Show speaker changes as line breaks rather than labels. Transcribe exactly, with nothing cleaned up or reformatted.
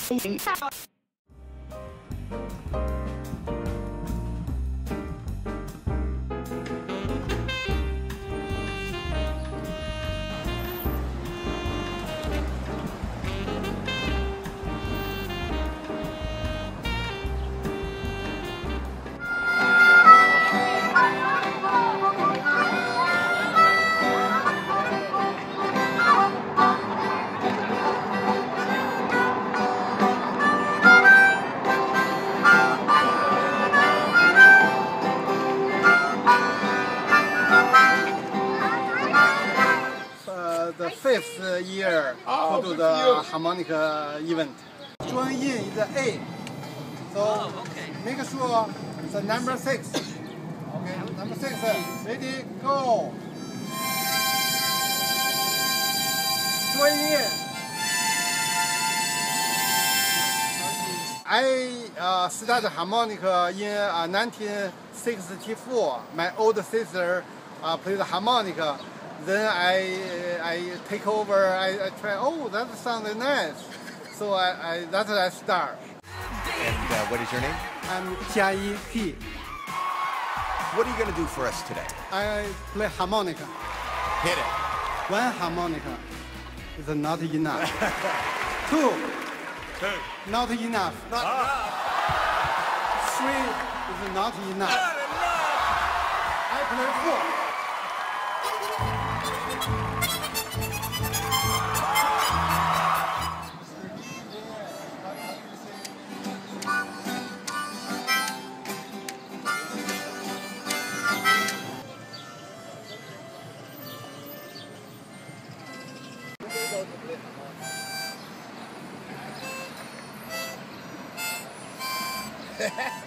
The fifth year
oh,
to do the harmonica event. Join in is the A. So
oh, okay.
make sure the number six. Okay, number six. Ready, go. Join in. I uh, started harmonica in uh, nineteen sixty-four. My older sister uh, played harmonica. Then I I take over. I, I try. Oh, that sounded nice. So I, I that's I start.
And uh, what is your name?
I'm Jiayi He.
What are you going to do for us today?
I play harmonica.
Hit it.
One harmonica is not enough. Two,
Two.
not enough.
Not enough.
Three is not enough.
Not enough.
I play four.
Ha ha!